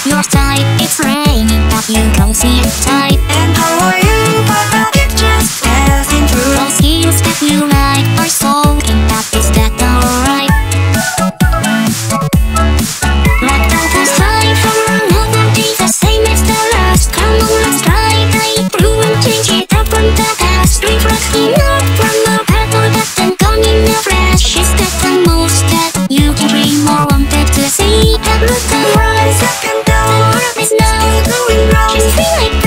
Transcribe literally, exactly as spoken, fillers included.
your type. It's raining, but you don't see it type. And how are you? But I keep just passing through. Those skills that you like are so in that is that alright? Let down the sky for another day, the same as the last. Come on, let's try it through and change it up from the past. Reflecting up from the pattern that then gone in a flash. Is that the most that you can dream or wanted to see? Have looked and rise up and down, the world is now Still going round. just feel like